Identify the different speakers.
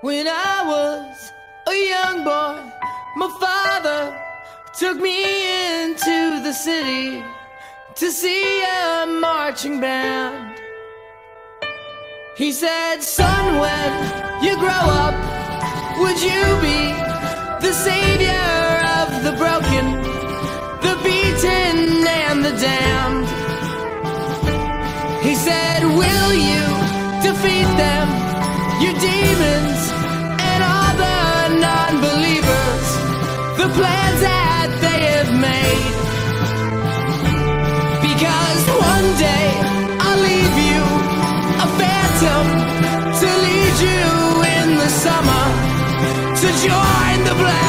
Speaker 1: When I was a young boy, my father took me into the city to see a marching band. He said, son, when you grow up, would you be the savior of the broken, the beaten, and the damned? He said, will you defeat them, your demons, and all the non-believers, the plans that they have made? Because one day I'll leave you a phantom to lead you in the summer to join the black.